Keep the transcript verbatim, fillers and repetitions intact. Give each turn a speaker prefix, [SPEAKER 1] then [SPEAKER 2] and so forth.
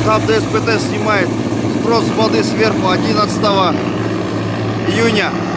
[SPEAKER 1] Штаб ДСПТ снимает сброс воды сверху одиннадцатого июня